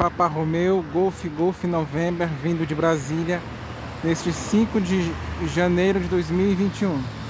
Papa Romeo, Golf November, vindo de Brasília, neste 5 de janeiro de 2021.